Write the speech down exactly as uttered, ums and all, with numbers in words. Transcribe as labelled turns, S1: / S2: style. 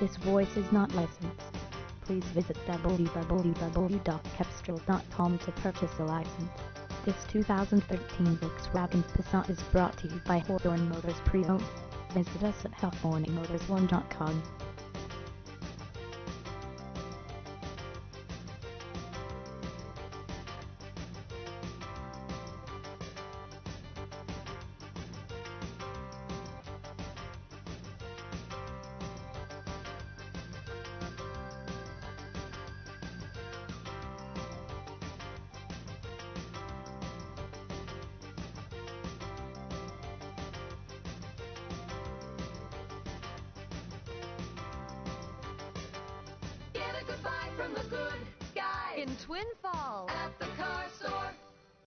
S1: This voice is not licensed. Please visit w w w dot cepstral dot com to purchase a license. This two thousand thirteen Volkswagen Passat is brought to you by Hawthorne Motors Pre-Owned. Visit us at hawthorne motors one dot com.
S2: Get a goodbye from the good guy
S3: in Twin Falls
S2: at the car store.